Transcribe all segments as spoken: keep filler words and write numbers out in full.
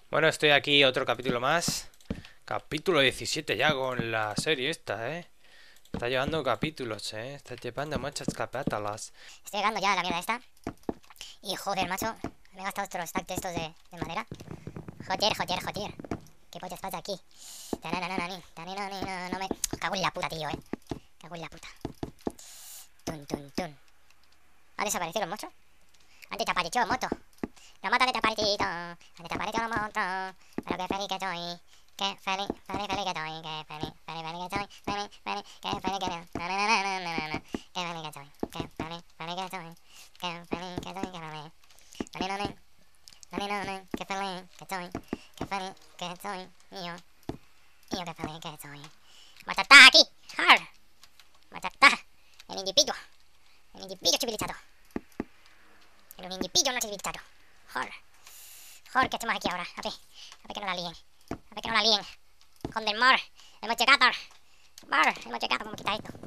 Bueno, estoy aquí, otro capítulo más. Capítulo diecisiete ya con la serie esta, ¿eh? Está llevando capítulos, ¿eh? Está llevando muchas capítulos. Estoy llegando ya a la mierda esta. Y joder, macho. Me he gastado otros stacks de estos de, de madera. Joder, joder, joder. ¿Qué pollas pasa aquí? Tanananani, tananani, no me... Cago en la puta, tío, eh. Cago en la puta. Tun, tun, tun. ¿Ha desaparecido el monstruo? Antes te apareció el moto. Los motos desaparecido. Antes te apareció el moto. Pero qué feliz que estoy. Qué feliz, feliz, feliz que estoy. Qué feliz, feliz, feliz que estoy. Feliz, feliz, qué feliz que estoy. Nananana, qué feliz que estoy. Qué feliz, feliz que estoy. Qué feliz que estoy, qué feliz. Nananana, nananana, qué feliz que estoy. Qué feliz que estoy. Y yo, y yo qué feliz que estoy. ¡Matata aquí! ¡Har! ¡Matata! El individuo. El individuo civilizado. El individuo no civilizado. ¡Har! ¡Har! ¿Qué hacemos aquí ahora? A ver, a ver que no la líen. A ver que no la líen. Con del mar. Hemos llegado. Mar, hemos llegado. ¿Cómo quita esto?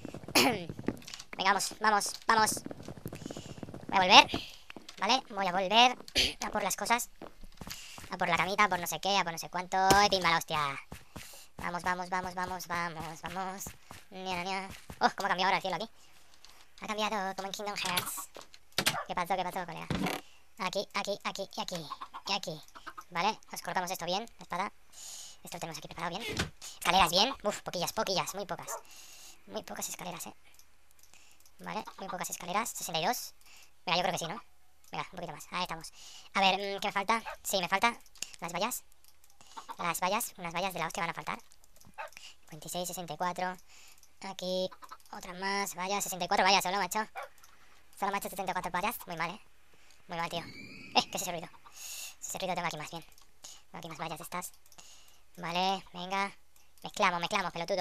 Venga, vamos, vamos, vamos. Voy a volver. ¿Vale? Voy a volver a por las cosas. A por la camita, a por no sé qué, a por no sé cuánto. Y pimba la hostia. Vamos, vamos, vamos, vamos, vamos, vamos. Nia, nia. Oh, cómo ha cambiado ahora el cielo aquí. Ha cambiado como en Kingdom Hearts. ¿Qué pasó, qué pasó, colega? Aquí, aquí, aquí y aquí. Y aquí. ¿Vale? Nos colocamos esto bien, la espada. Esto lo tenemos aquí preparado bien. Escaleras bien. Uf, poquillas, poquillas, muy pocas. Muy pocas escaleras, eh. Vale, muy pocas escaleras. sesenta y dos. Venga, yo creo que sí, ¿no? Venga, un poquito más. Ahí estamos. A ver, ¿qué me falta? Sí, me falta las vallas. Las vallas, unas vallas de la hostia van a faltar. veintiséis, sesenta y cuatro. Aquí, otras más. Vallas, sesenta y cuatro vallas solo, macho. Solo macho, sesenta y cuatro vallas. Muy mal, eh. Muy mal, tío. Eh, ¿qué es ese ruido? Ese ruido tengo aquí más bien. Tengo aquí más vallas de estas. Vale, venga. Mezclamos, mezclamos, pelotudo.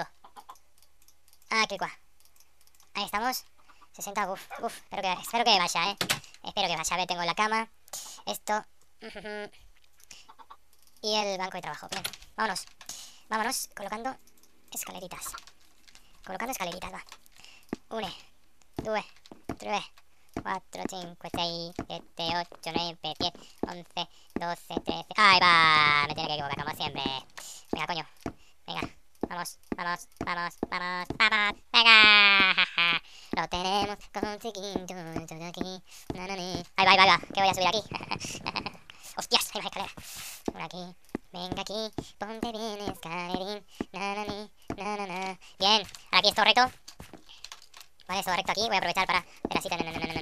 Aquí, cuá. Ahí estamos. sesenta, uff, uff. Espero que, espero que vaya, eh. Espero que vaya. A ver, tengo la cama. Esto. Y el banco de trabajo. Bien, vámonos. Vámonos colocando escaleritas. Colocando escaleritas, va. Uno, dos, tres, cuatro, cinco, seis, siete, ocho, nueve, diez, once, doce, trece. ¡Ahí va! Me tiene que equivocar como siempre. Venga, coño. Venga. Vamos, vamos, vamos, vamos, vamos. ¡Venga! Lo tenemos conseguido todo aquí. Ahí va, ahí va, ahí va. Que voy a subir aquí. ¡Hostias! Ahí va, escalera. Por aquí. Venga aquí. Ponte bien, escalerín. Nanani, nanana. Bien. Ahora aquí es todo recto. Vale, todo recto aquí. Voy a aprovechar para ver así.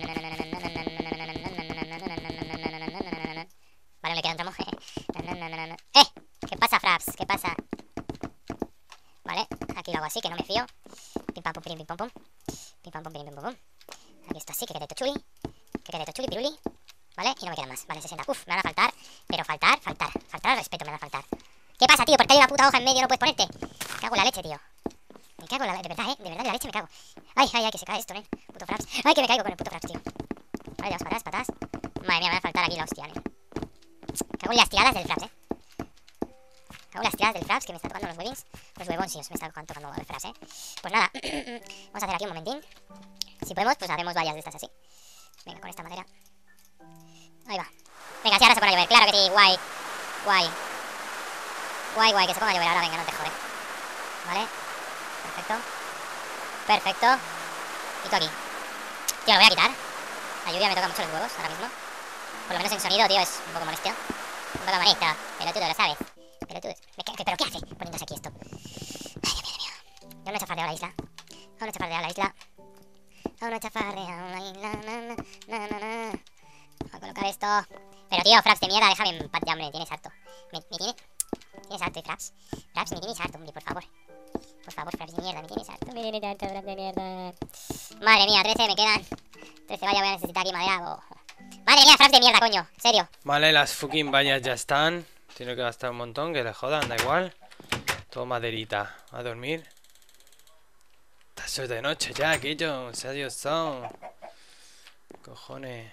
Vale, me queda un tramo. ¡Eh! ¿Qué pasa, Fraps? ¿Qué pasa? Vale, aquí lo hago así, que no me fío. Pim pam pum pim pim pum pum. Pim pam pum pim pim pum pum. Aquí está así, que quede chuli. Que quede chuli, piruli. Vale, y no me quedan más. Vale, sesenta. Uf, me van a faltar. Pero faltar, faltar. Faltar al respeto me van a faltar. ¿Qué pasa, tío? ¿Por qué hay una puta hoja en medio y no puedes ponerte? Me cago en la leche, tío. Me cago en la... De verdad, eh. De verdad, de la leche me cago. Ay, ay, ay, que se cae esto, eh. Puto Fraps. Ay, que me caigo con el puto Fraps, tío. Vale, ya, patas, patas. Madre mía, me va a faltar aquí la hostia, eh. Cago en las tiradas del Fraps, eh. Cago en las tiradas del Fraps, que me está tocando los huevins. Los huevoncios me está tocando el Fraps, eh. Pues nada. Vamos a hacer aquí un momentín. Si podemos, pues haremos vallas de estas así. Venga, con esta madera. Ahí va. Venga, si ahora se pone a llover. Claro que sí, guay. Guay. Guay, guay, que se ponga a llover ahora. Venga, no te jode. Vale. Perfecto. Perfecto. Y tú aquí. Tío, lo voy a quitar. La lluvia me toca mucho los huevos ahora mismo. Por lo menos en sonido, tío, es un poco molesto. Un poco molesto. Pero tú lo sabes. Pero tú... ¿Pero qué hace poniéndose aquí esto? Ay, Dios mío, Dios mío. Yo no he chafardeado la isla. Aún no he chafardeado la isla. Aún no he chafardeado la isla. Na, na, na, na, na. Voy a colocar esto. Pero tío, Fraps de mierda, déjame en paz ya, hombre. Tienes harto. Me, me tiene... Tienes harto, Fraps. Fraps, me tienes harto, hombre, por favor. Por favor, Fraps de mierda, me tienes harto. Me tienes harto, Fraps de mierda. Madre mía, trece me quedan. trece, vaya, voy a necesitar aquí madera. Oh. Madre mía, Fraps de mierda, coño. ¿Serio? Vale, las fucking vallas ya están. Tiene que gastar un montón, que le jodan, da igual. Todo maderita. A dormir. Está de noche ya, Quillo. Serios son. Cojones.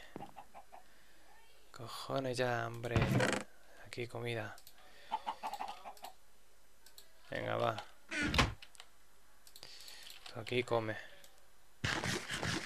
Cojones ya, hombre. Aquí comida. Venga, va. Tú aquí come.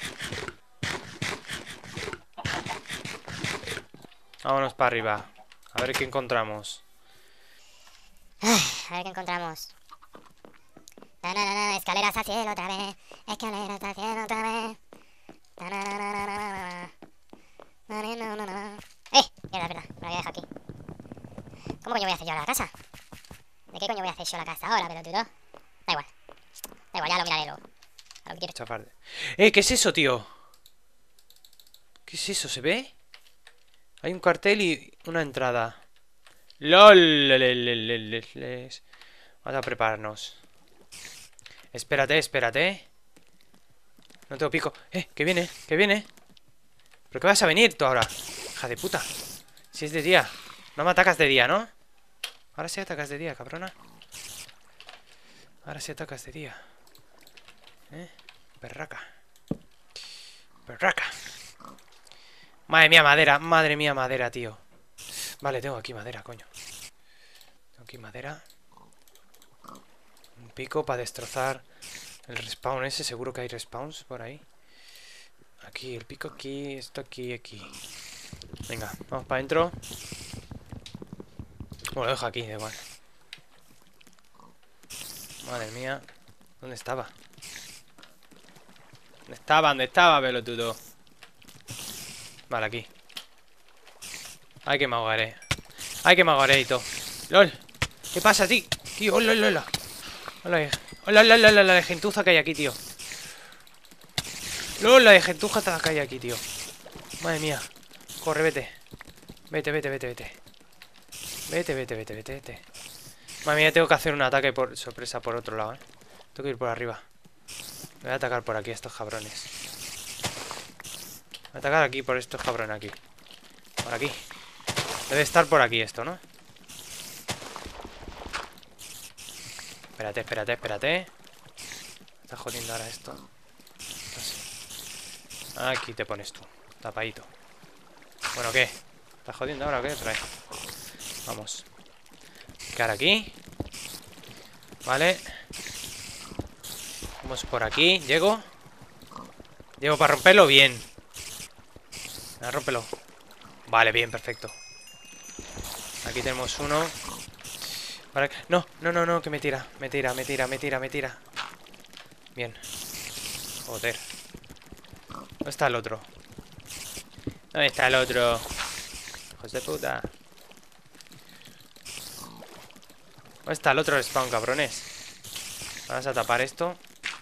Vámonos para arriba. A ver qué encontramos. Ay, a ver qué encontramos. Ta-na-na-na, escaleras al cielo otra vez. Escaleras al cielo otra vez. Ta-na-na-na-na-na-na. Na-na-na-na-na. ¡Eh! Mierda, verdad, me lo había dejado aquí. ¿Cómo coño voy a hacer yo la casa? ¿De qué coño voy a hacer yo la casa ahora, pelotudo? Da igual. Da igual, ya lo miraré luego. A lo que quiero. Chafar. ¡Eh! ¿Qué es eso, tío? ¿Qué es eso? ¿Se ve? Hay un cartel y una entrada. ¡Lol! Vamos a prepararnos. Espérate, espérate. No tengo pico. ¡Eh! Que viene, que viene. ¿Pero qué vas a venir tú ahora? Hija de puta. Si es de día. No me atacas de día, ¿no? Ahora sí atacas de día, cabrona. Ahora sí atacas de día. ¿Eh? Perraca. Perraca. Madre mía, madera. Madre mía, madera, tío. Vale, tengo aquí madera, coño. Tengo aquí madera. Un pico para destrozar el respawn ese. Seguro que hay respawns por ahí. Aquí, el pico aquí. Esto aquí, aquí. Venga, vamos para adentro. Bueno, lo dejo aquí, da igual. Madre mía. ¿Dónde estaba? ¿Dónde estaba? ¿Dónde estaba, pelotudo? Vale, aquí. Ay, que me ahogaré. Ay, que me ahogaré y todo. ¡Lol! ¿Qué pasa, tío? Tío, hola, hola, hola. Hola, hola, hola, hola, la de gentuza que hay aquí, tío. ¡Lol! La de gentuza que hay aquí, tío. Madre mía. Corre, vete. Vete, vete, vete, vete. Vete, vete, vete, vete, vete. Madre mía, tengo que hacer un ataque por sorpresa por otro lado, ¿eh? Tengo que ir por arriba. Voy a atacar por aquí a estos cabrones. Voy a atacar aquí por estos cabrones aquí. Por aquí. Debe estar por aquí esto, ¿no? Espérate, espérate, espérate. Me está jodiendo ahora esto. Así. Aquí te pones tú. Tapadito. Bueno, ¿qué? ¿Estás jodiendo ahora o qué? Trae. Vamos. Quedar aquí. Vale. Vamos por aquí. Llego. Llego para romperlo. Bien. Venga, rómpelo. Vale, bien, perfecto. Aquí tenemos uno. Para... No, no, no, no, que me tira. Me tira, me tira, me tira, me tira. Bien. Joder. ¿Dónde está el otro? ¿Dónde está el otro? Hijos de puta. ¿Dónde está el otro spawn, cabrones? Vamos a tapar esto.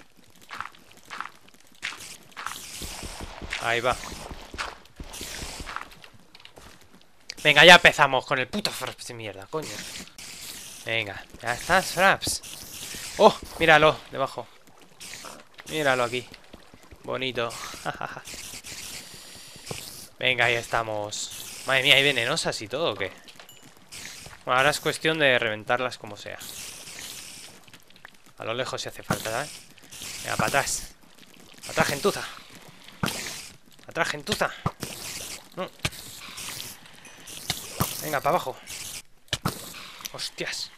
Ahí va. Venga, ya empezamos con el puto fraps de mierda, coño. Venga, ya estás, fraps. Oh, míralo, debajo. Míralo aquí. Bonito. Venga, ahí estamos. Madre mía, ¿hay venenosas y todo o qué? Bueno, ahora es cuestión de reventarlas como sea. A lo lejos si hace falta, ¿eh? Venga, para atrás. Para atrás, gentuza. Para atrás, gentuza. No. Venga, para abajo. Hostias.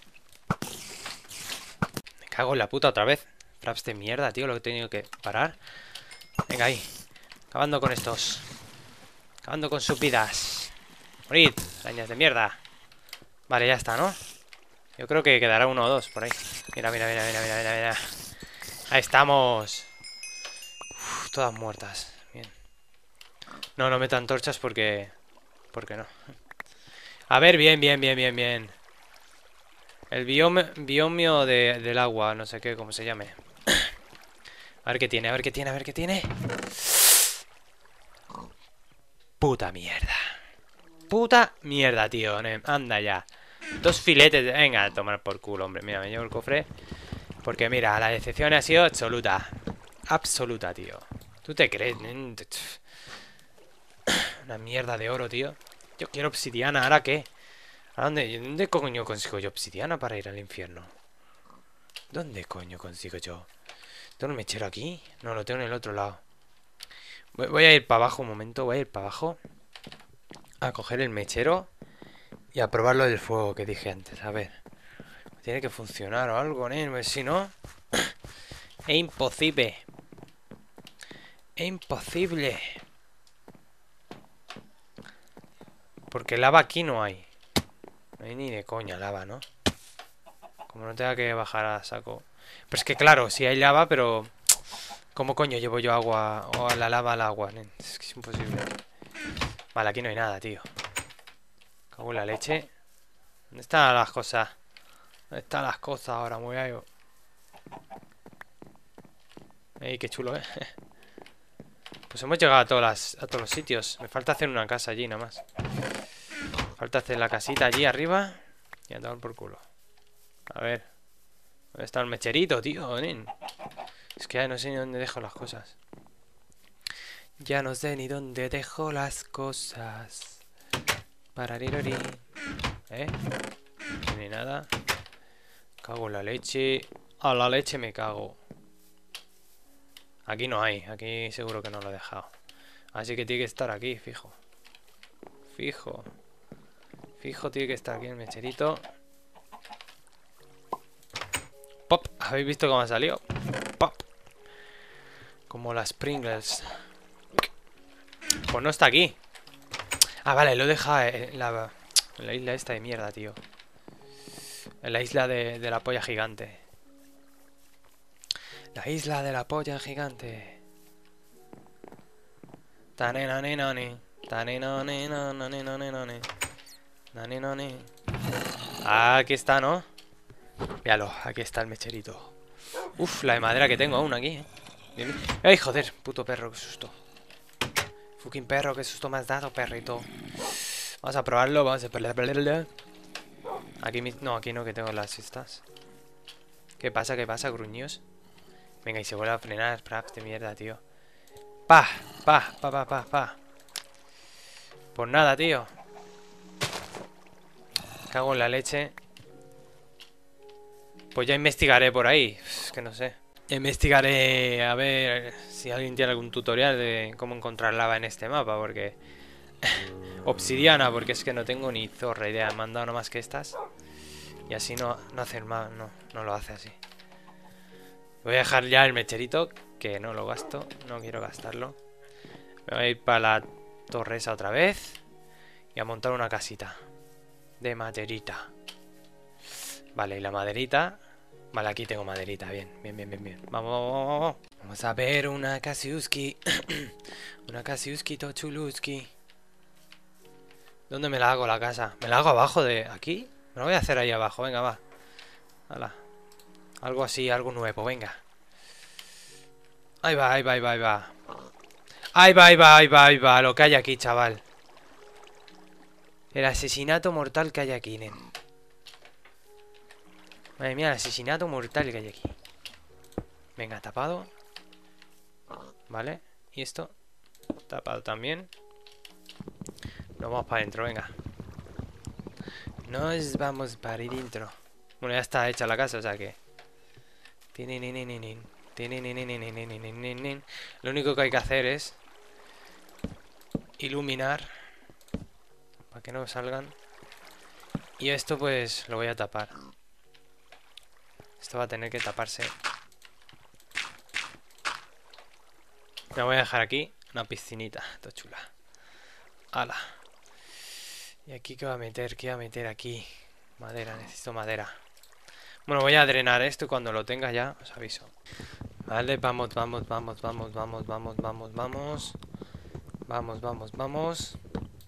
Me cago en la puta otra vez. Fraps de mierda, tío, lo que he tenido que parar. Venga, ahí. Acabando con estos. Acabando con sus vidas. Morid, arañas de mierda. Vale, ya está, ¿no? Yo creo que quedará uno o dos por ahí. Mira, mira, mira, mira, mira, mira, mira. Ahí estamos. Uf, todas muertas. Bien. No, no meto antorchas porque... porque no. A ver, bien, bien, bien, bien, bien. El biome, biomio de, del agua, no sé qué, cómo se llame. A ver qué tiene, a ver qué tiene, a ver qué tiene. Puta mierda. Puta mierda, tío. Anda ya. Dos filetes de... Venga, a tomar por culo, hombre. Mira, me llevo el cofre. Porque mira, la decepción ha sido absoluta. Absoluta, tío. ¿Tú te crees? Una mierda de oro, tío. Yo quiero obsidiana, ¿ahora qué? ¿A dónde? ¿Dónde coño consigo yo obsidiana para ir al infierno? ¿Dónde coño consigo yo? ¿Tengo un mechero aquí? No, lo tengo en el otro lado. Voy, voy a ir para abajo un momento. Voy a ir para abajo. A coger el mechero. Y a probar lo del fuego que dije antes. A ver. Tiene que funcionar o algo, ¿eh? Si no... Es imposible. Es imposible. Porque lava aquí no hay. No hay ni de coña lava, ¿no? Como no tenga que bajar a saco. Pero es que claro, sí hay lava, pero... ¿Cómo coño llevo yo agua o la lava al agua, nen? Es que es imposible. Vale, aquí no hay nada, tío. Cago en la leche. ¿Dónde están las cosas? ¿Dónde están las cosas ahora, muy gallo? Ey, qué chulo, ¿eh? Pues hemos llegado a, todas las, a todos los sitios. Me falta hacer una casa allí, nada más. Falta hacer la casita allí arriba. Y a tomar por culo. A ver. ¿Dónde está el mecherito, tío? nen? Es que ya no sé ni dónde dejo las cosas. Ya no sé ni dónde dejo las cosas. Pararirori. ¿Eh? Ni nada. Cago en la leche. A la leche me cago. Aquí no hay. Aquí seguro que no lo he dejado. Así que tiene que estar aquí, fijo. Fijo. Fijo tiene que estar aquí el mecherito. Pop. ¿Habéis visto cómo ha salido? Pop. Como las Pringles. Pues no está aquí. Ah, vale, lo he dejado en la, en la isla esta de mierda, tío. En la isla de, de la polla gigante. La isla de la polla gigante. Tanenanenane. Tanenanenanenanenane. Nanenane. Ah, aquí está, ¿no? Míralo, aquí está el mecherito. Uf, la de madera que tengo aún aquí, ¿eh? Bien, bien. Ay, joder, puto perro, qué susto. Fucking perro, qué susto me has dado, perrito. Vamos a probarlo, vamos a perderle. Aquí mi... No, aquí no, que tengo las estas. ¿Qué pasa? ¿Qué pasa, gruños? Venga, y se vuelve a frenar, fraps de mierda, tío. Pa, pa, pa, pa, pa, pa. Pues nada, tío. Cago en la leche. Pues ya investigaré por ahí. Es que no sé. Investigaré a ver si alguien tiene algún tutorial de cómo encontrar lava en este mapa, porque... Obsidiana, porque es que no tengo ni zorra idea. Me han dado nomás que estas. Y así no, no hacer más, no, no lo hace así. Voy a dejar ya el mecherito, que no lo gasto, no quiero gastarlo. Me voy a ir para la torre esa otra vez. Y a montar una casita. De maderita. Vale, y la maderita... Vale, aquí tengo maderita, bien, bien, bien, bien, bien. Vamos, vamos, vamos. Vamos a ver una Kasiuski. Una Kasiuski Tochuluski. ¿Dónde me la hago la casa? ¿Me la hago abajo de aquí? Me lo voy a hacer ahí abajo, venga, va. Hala. Algo así, algo nuevo, venga. Ahí va, ahí va, ahí va, ahí va. Ahí va, ahí va, ahí va, ahí va. Lo que hay aquí, chaval. El asesinato mortal que hay aquí, nen. Madre mía, el asesinato mortal que hay aquí. Venga, tapado. Vale. Y esto. Tapado también. Nos vamos para adentro, venga. Nos vamos para adentro. Bueno, ya está hecha la casa, o sea que... Lo único que hay que hacer es... iluminar. Para que no salgan. Y esto pues lo voy a tapar. Esto va a tener que taparse. Me voy a dejar aquí una piscinita. Todo chula. Ala. ¿Y aquí qué va a meter? ¿Qué va a meter aquí? Madera, necesito madera. Bueno, voy a drenar esto y cuando lo tenga ya os aviso. Vale, vamos, vamos, vamos, vamos, vamos, vamos, vamos, vamos. Vamos, vamos, vamos.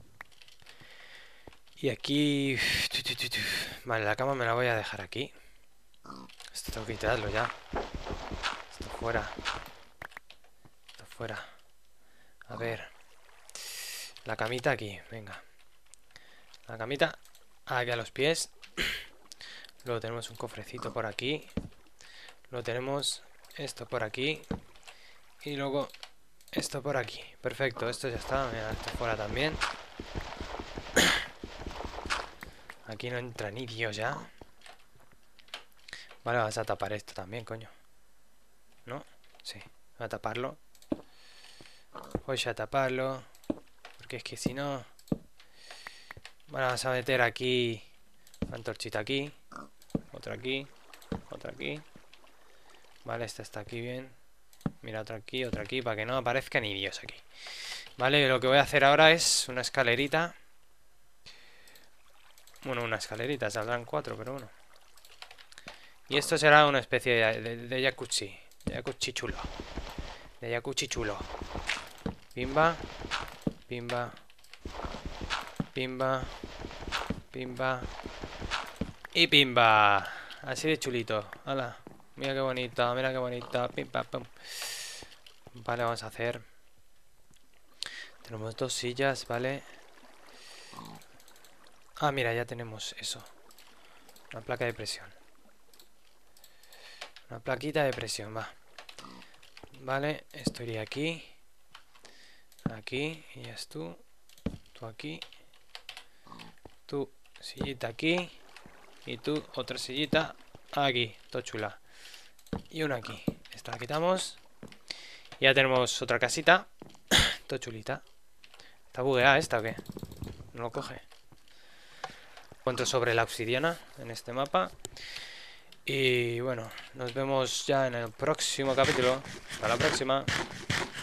Y aquí... Vale, la cama me la voy a dejar aquí. Esto tengo que quitarlo ya. Esto fuera. Esto fuera. A ver. La camita aquí, venga. La camita aquí a los pies. Luego tenemos un cofrecito por aquí. Luego tenemos esto por aquí. Y luego esto por aquí. Perfecto, esto ya está. Mira, esto fuera también. Aquí no entra ni Dios ya. Vale, vamos a tapar esto también, coño. ¿No? Sí, voy a taparlo. Voy a taparlo. Porque es que si no... Bueno, vamos a meter aquí una antorchita aquí. Otra aquí. Otra aquí. Vale, esta está aquí bien. Mira, otra aquí, otra aquí. Para que no aparezca ni Dios aquí. Vale, lo que voy a hacer ahora es una escalerita. Bueno, una escalerita, saldrán cuatro, pero bueno. Y esto será una especie de, de, de jacuzzi. De jacuzzi chulo. De jacuzzi chulo. Pimba. Pimba. Pimba. Pimba. Y pimba. Así de chulito. Hala. Mira qué bonita, mira qué bonita. Pim, pam, pum. Vale, vamos a hacer. Tenemos dos sillas, ¿vale? Ah, mira, ya tenemos eso. Una placa de presión. Una plaquita de presión, va. Vale, esto iría aquí. Aquí, y ya es tú. Tú aquí. Tú, sillita aquí. Y tú, otra sillita aquí. Todo chula. Y una aquí. Esta la quitamos. Y ya tenemos otra casita. Todo chulita. ¿Está bugueada esta o qué? No lo coge. Cuento sobre la obsidiana en este mapa. Y bueno, nos vemos ya en el próximo capítulo. Hasta la próxima.